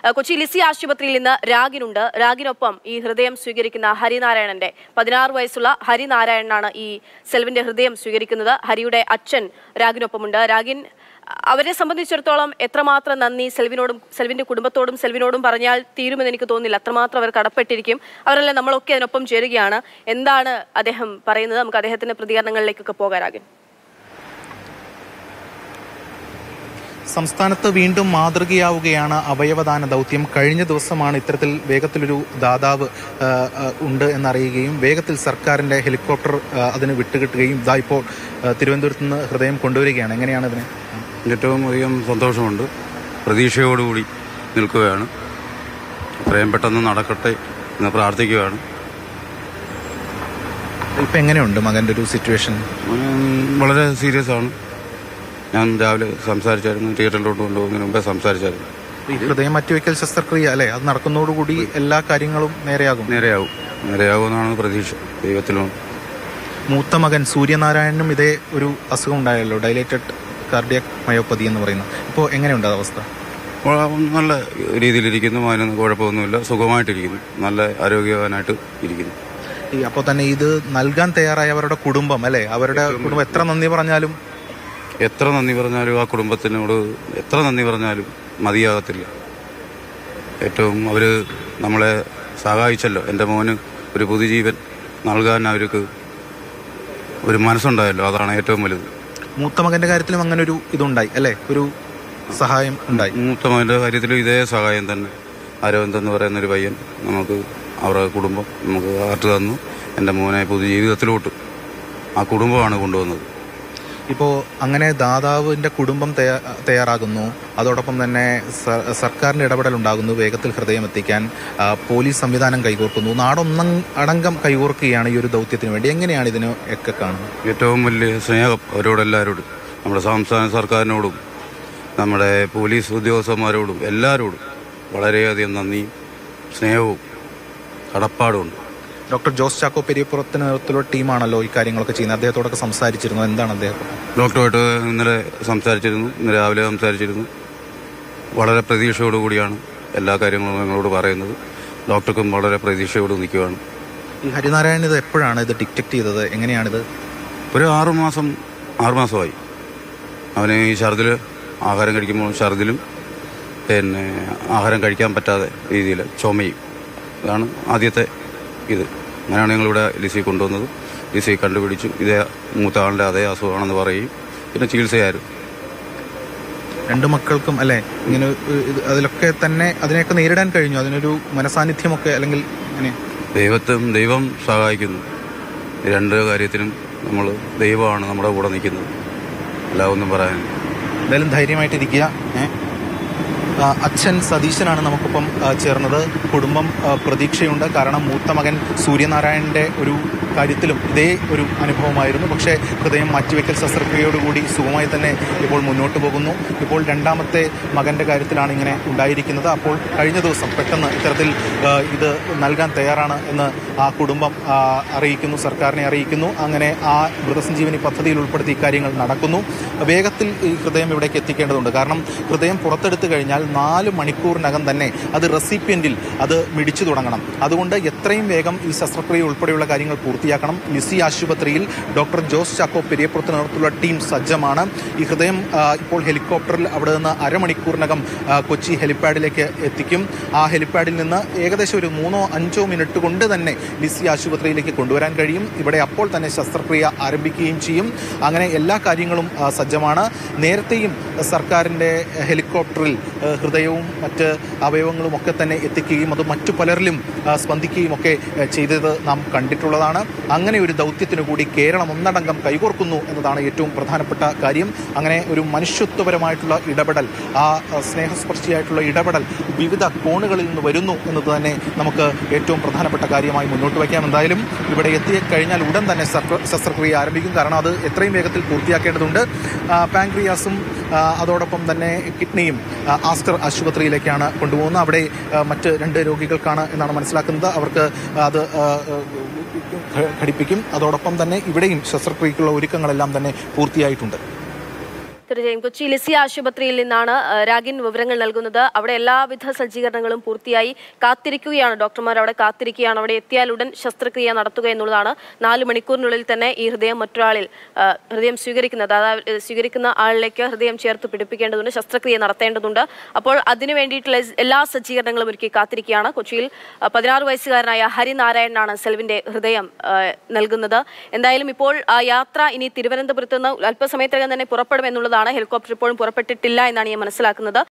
കൊച്ചി ലിസി ആശുപത്രിയിൽ നിന്ന് രാഗിനുണ്ട്. രാഗിനൊപ്പം ഈ ഹൃദയം സ്വീകരിക്കുന്ന ഹരിനാരായണന്റെ 16 വയസ്സുള്ള ഹരിനാരായണനാണ് ഈ സെൽവിന്റെ ഹൃദയം സ്വീകരിക്കുന്നത്. ഹരിയുടെ അച്ഛൻ രാഗിനൊപ്പമുണ്ട്. രാഗിൻ, അവരെ സംബന്ധിച്ചിടത്തോളം എത്രമാത്രം നന്ദി സെൽവിനോടും സെൽവിന്റെ കുടുംബത്തോടും സെൽവിനോടും പറഞ്ഞാൽ തീരുമെന്ന് എനിക്ക് തോന്നുന്നില്ല. അത്രമാത്രം അവർ കടപ്പെട്ടിരിക്കും. അവരെല്ലാം നമ്മളൊക്കെ അതിനൊപ്പം ചേരുകയാണ്. എന്താണ് അദ്ദേഹം പറയുന്നത്? നമുക്ക് അദ്ദേഹത്തിന്റെ പ്രതികരണങ്ങളിലേക്കൊക്കെ പോകാൻ. സംസ്ഥാനത്ത് വീണ്ടും മാതൃകയാവുകയാണ് അവയവദാന ദൗത്യം. കഴിഞ്ഞ ദിവസമാണ് ഇത്തരത്തിൽ വേഗത്തിലൊരു ദാതാവ് ഉണ്ട് എന്നറിയുകയും വേഗത്തിൽ സർക്കാരിന്റെ ഹെലികോപ്റ്റർ അതിന് വിട്ടുകിട്ടുകയും ഇതാ ഇപ്പോൾ തിരുവനന്തപുരത്ത് നിന്ന് ഹൃദയം കൊണ്ടുവരികയാണ്. എങ്ങനെയാണ് ഇതിന്? ഏറ്റവും അധികം സന്തോഷമുണ്ട്. പ്രതീക്ഷയോടുകൂടി നിൽക്കുകയാണ്. എത്രയും പെട്ടെന്ന് നടക്കട്ടെ എന്ന് പ്രാർത്ഥിക്കുകയാണ്. ഇപ്പം എങ്ങനെയുണ്ട് മകൻ്റെ ഒരു സിറ്റുവേഷൻ? വളരെ സീരിയസ് ആണ്. ഞാൻ രാവിലെ സംസാരിച്ചായിരുന്നു, തിയേറ്ററിലോട്ട് കൊണ്ടുപോകുന്നതിന് മുമ്പേ സംസാരിച്ചായിരുന്നു. ഈ ഹൃദയം മാറ്റിവെക്കൽ ശസ്ത്രക്രിയ അല്ലേ, അത് നടക്കുന്നതോടുകൂടി എല്ലാ കാര്യങ്ങളും നേരെയാകുമെന്നാണ് പ്രതീക്ഷ. ദൈവത്തിലും. മൂത്ത മകൻ സൂര്യനാരായണനും ഇതേ ഒരു അസുഖം ഉണ്ടായല്ലോ, ഡയലേറ്റഡ് കാർഡിയാക് മയോപ്പതി എന്ന് പറയുന്നത്. ഇപ്പോൾ എങ്ങനെയുണ്ട് അവസ്ഥ? നല്ല രീതിയിലിരിക്കുന്നു. അതിനൊന്നും കുഴപ്പമൊന്നുമില്ല. സുഖമായിട്ടിരിക്കുന്നു. നല്ല ആരോഗ്യവാനായിട്ട് ഇരിക്കുന്നു. അപ്പോൾ തന്നെ ഇത് നൽകാൻ തയ്യാറായവരുടെ കുടുംബം അല്ലേ, അവരുടെ കുടുംബം എത്ര നന്ദി പറഞ്ഞാലും ആ കുടുംബത്തിനോട് എത്ര നന്ദി പറഞ്ഞാലും മതിയാകത്തില്ല. ഏറ്റവും അവർ നമ്മളെ സഹായിച്ചല്ലോ. എൻ്റെ മോന് ഒരു പുതുജീവൻ നൽകാൻ അവർക്ക് ഒരു മനസ്സുണ്ടായല്ലോ, അതാണ് ഏറ്റവും വലുത്. മൂത്ത മകന്റെ കാര്യത്തിലും അങ്ങനെ ഒരു ഇതുണ്ടായി അല്ലേ, ഒരു സഹായം ഉണ്ടായി. മൂത്ത മകന്റെ കാര്യത്തിലും ഇതേ സഹായം തന്നെ. അരവിന്ദ് എന്ന് പറയുന്ന ഒരു പയ്യൻ നമുക്ക്, അവരുടെ കുടുംബം നമുക്ക് കാത്തു തന്നു. എൻ്റെ മോനെ പുതുജീവിതത്തിലോട്ട് ആ കുടുംബമാണ് കൊണ്ടുവന്നത്. ഇപ്പോൾ അങ്ങനെ ദാതാവിൻ്റെ കുടുംബം തയ്യാറാകുന്നു, അതോടൊപ്പം തന്നെ സർക്കാരിൻ്റെ ഇടപെടൽ ഉണ്ടാകുന്നു, വേഗത്തിൽ ഹൃദയം എത്തിക്കാൻ പോലീസ് സംവിധാനം കൈകോർക്കുന്നു, നാടൊന്നടങ്കം കൈകോർക്കുകയാണ് ഈ ഒരു ദൗത്യത്തിന് വേണ്ടി. എങ്ങനെയാണ് ഇതിന് ഒക്കെ കാണുന്നത്? ഏറ്റവും വലിയ സ്നേഹം അവരോടെല്ലാവരോടും, നമ്മുടെ സംസ്ഥാന സർക്കാരിനോടും നമ്മുടെ പോലീസ് ഉദ്യോഗസ്ഥന്മാരോടും എല്ലാവരോടും വളരെയധികം നന്ദിയും സ്നേഹവും കടപ്പാടുമുണ്ട്. ഡോക്ടർ ജോസ് ചാക്കോ പെരിയപ്പുറത്തിന് നേതൃത്വത്തിലുള്ള ടീമാണല്ലോ ഈ കാര്യങ്ങളൊക്കെ ചെയ്യുന്നത്. അദ്ദേഹത്തോടൊക്കെ സംസാരിച്ചിരുന്നു. എന്താണ് അദ്ദേഹം? ഡോക്ടറുമായിട്ട് ഇന്നലെ സംസാരിച്ചിരുന്നു, ഇന്ന് രാവിലെ സംസാരിച്ചിരുന്നു. വളരെ പ്രതീക്ഷയോടുകൂടിയാണ് എല്ലാ കാര്യങ്ങളും ഞങ്ങളോട് പറയുന്നത്. ഡോക്ടർക്കും വളരെ പ്രതീക്ഷയോട് നിൽക്കുകയാണ്. ഈ ഹരിനാരായണൻ ഇത് എപ്പോഴാണ് ഇത് ഡിറ്റക്ട് ചെയ്തത്? എങ്ങനെയാണിത്? ഒരു 6 മാസമായി. അവന് ഈ ഛർദിൽ, ആഹാരം കഴിക്കുമ്പോൾ ഛർദിലും പിന്നെ ആഹാരം കഴിക്കാൻ പറ്റാതെ രീതിയിൽ ചുമയും. ഇതാണ് ആദ്യത്തെ ഇത്. അങ്ങനെയാണ് ഞങ്ങളിവിടെ ലിസി കൊണ്ടുവന്നത്. ലിസി കണ്ടുപിടിച്ചു. ഇതേ മൂത്ത ആളുടെ അതേ അസുഖമാണെന്ന് പറയും. പിന്നെ ചികിത്സയായിരുന്നു. 2 മക്കൾക്കും അല്ലേ ഇങ്ങനെ അതിലൊക്കെ തന്നെ അതിനെയൊക്കെ നേരിടാൻ കഴിഞ്ഞു? അതിനൊരു മനസാന്നിധ്യമൊക്കെ അല്ലെങ്കിൽ അങ്ങനെ? ദൈവം സഹായിക്കുന്നു. 2 കാര്യത്തിനും നമ്മൾ ദൈവമാണ് നമ്മുടെ കൂടെ നിൽക്കുന്നത്. അല്ല ഒന്നും പറയാൻ. എന്തായാലും ധൈര്യമായിട്ടിരിക്കുക. അച്ഛൻ സതീശനാണ് നമുക്കൊപ്പം ചേർന്നത്. കുടുംബം പ്രതീക്ഷയുണ്ട്. കാരണം മൂത്ത മകൻ സൂര്യനാരായണന്റെ ഒരു കാര്യത്തിലും ഇതേ ഒരു അനുഭവമായിരുന്നു. പക്ഷേ ഹൃദയം മാറ്റിവെക്കൽ ശസ്ത്രക്രിയയോടുകൂടി സുഖമായി തന്നെ ഇപ്പോൾ മുന്നോട്ട് പോകുന്നു. ഇപ്പോൾ 2ാമത്തെ മകന്റെ കാര്യത്തിലാണ് ഇങ്ങനെ ഉണ്ടായിരിക്കുന്നത്. അപ്പോൾ കഴിഞ്ഞ ദിവസം പെട്ടെന്ന് ഇത്തരത്തിൽ ഇത് നൽകാൻ തയ്യാറാണ് എന്ന് ആ കുടുംബം അറിയിക്കുന്നു, സർക്കാരിനെ അറിയിക്കുന്നു. അങ്ങനെ ആ മൃതസഞ്ജീവനി പദ്ധതിയിൽ ഉൾപ്പെടുത്തി ഇക്കാര്യങ്ങൾ നടക്കുന്നു. വേഗത്തിൽ ഈ ഹൃദയം ഇവിടേക്ക് എത്തിക്കേണ്ടതുണ്ട്. കാരണം ഹൃദയം പുറത്തെടുത്തു കഴിഞ്ഞാൽ 4 മണിക്കൂറിനകം തന്നെ അത് റെസിപ്പിയന്റിൽ അത് മിടിച്ചു തുടങ്ങണം. അതുകൊണ്ട് എത്രയും വേഗം ഈ ശസ്ത്രക്രിയ ഉൾപ്പെടെയുള്ള കാര്യങ്ങൾ പൂർത്തിയാക്കണം. ലിസി ആശുപത്രിയിൽ ഡോക്ടർ ജോസ് ചാക്കോ പെരിയപ്പുറത്ത് നേതൃത്വത്തിലുള്ള ടീം സജ്ജമാണ്. ഈ ഹൃദയം ഇപ്പോൾ ഹെലികോപ്റ്ററിൽ അവിടെ നിന്ന് അരമണിക്കൂറിനകം കൊച്ചി ഹെലിപ്പാഡിലേക്ക് എത്തിക്കും. ആ ഹെലിപ്പാഡിൽ നിന്ന് ഏകദേശം ഒരു 3-5 മിനിറ്റ് കൊണ്ട് തന്നെ ലിസി ആശുപത്രിയിലേക്ക് കൊണ്ടുവരാൻ കഴിയും. ഇവിടെ അപ്പോൾ തന്നെ ശസ്ത്രക്രിയ ആരംഭിക്കുകയും ചെയ്യും. അങ്ങനെ എല്ലാ കാര്യങ്ങളും സജ്ജമാണ്. നേരത്തെയും സർക്കാരിൻ്റെ ഹെലികോപ്റ്ററിൽ ഹൃദയവും മറ്റ് അവയവങ്ങളും ഒക്കെ തന്നെ എത്തിക്കുകയും അത് മറ്റു പലരിലും സ്പന്ദിക്കുകയും ഒക്കെ ചെയ്തത് നാം കണ്ടിട്ടുള്ളതാണ്. അങ്ങനെ ഒരു ദൗത്യത്തിനു കൂടി കേരളം ഒന്നടങ്കം കൈകോർക്കുന്നു എന്നതാണ് ഏറ്റവും പ്രധാനപ്പെട്ട കാര്യം. അങ്ങനെ ഒരു മനുഷ്യത്വപരമായിട്ടുള്ള ഇടപെടൽ, ആ സ്നേഹസ്പർശിയായിട്ടുള്ള ഇടപെടൽ വിവിധ കോണുകളിൽ നിന്ന് വരുന്നു എന്നത് തന്നെ നമുക്ക് ഏറ്റവും പ്രധാനപ്പെട്ട കാര്യമായി മുന്നോട്ട് വയ്ക്കാം. എന്തായാലും ഇവിടെ എത്തിക്കഴിഞ്ഞാൽ ഉടൻ തന്നെ ശസ്ത്രക്രിയ ആരംഭിക്കും. കാരണം അത് എത്രയും വേഗത്തിൽ പൂർത്തിയാക്കേണ്ടതുണ്ട്. പാൻക്രിയാസും അതോടൊപ്പം തന്നെ കിഡ്നിയും ആസ്റ്റർ ആശുപത്രിയിലേക്കാണ് കൊണ്ടുപോകുന്നത്. അവിടെ മറ്റ് 2 രോഗികൾക്കാണ് എന്നാണ് മനസ്സിലാക്കുന്നത്. അവർക്ക് അത് ഘടിപ്പിക്കും. അതോടൊപ്പം തന്നെ ഇവിടെയും ശസ്ത്രക്രിയക്കുള്ള ഒരുക്കങ്ങളെല്ലാം തന്നെ പൂർത്തിയായിട്ടുണ്ട്. തീർച്ചയായും കൊച്ചി ലിസി ആശുപത്രിയിൽ നിന്നാണ് രാഗിൻ വിവരങ്ങൾ നൽകുന്നത്. അവിടെ എല്ലാവിധ സജ്ജീകരണങ്ങളും പൂർത്തിയായി കാത്തിരിക്കുകയാണ്. ഡോക്ടർമാർ അവിടെ കാത്തിരിക്കുകയാണ്. അവിടെ എത്തിയാൽ ഉടൻ ശസ്ത്രക്രിയ നടത്തുക എന്നുള്ളതാണ്. 4 മണിക്കൂറിനുള്ളിൽ തന്നെ ഈ ഹൃദയം മറ്റൊരാളിൽ ഹൃദയം സ്വീകരിക്കുന്നത്, അതായത് സ്വീകരിക്കുന്ന ആളിലേക്ക് ഹൃദയം ചേർത്ത് പിടിപ്പിക്കേണ്ടതുണ്ട്, ശസ്ത്രക്രിയ നടത്തേണ്ടതുണ്ട്. അപ്പോൾ അതിനു വേണ്ടിയിട്ടുള്ള എല്ലാ സജ്ജീകരണങ്ങളും ഒരുക്കി കാത്തിരിക്കുകയാണ്. കൊച്ചിയിൽ 16 വയസ്സുകാരനായ ഹരിനാരായണനാണ് സെൽവിന്റെ ഹൃദയം നൽകുന്നത്. എന്തായാലും ഇപ്പോൾ ആ യാത്ര ഇനി തിരുവനന്തപുരത്ത് നിന്ന് അല്പസമയത്തിനകം തന്നെ പുറപ്പെടുമെന്നുള്ളതാണ്. ഹെലികോപ്റ്റർ ഇപ്പോഴും പുറപ്പെട്ടിട്ടില്ല എന്നാണ് ഞാൻ മനസ്സിലാക്കുന്നത്.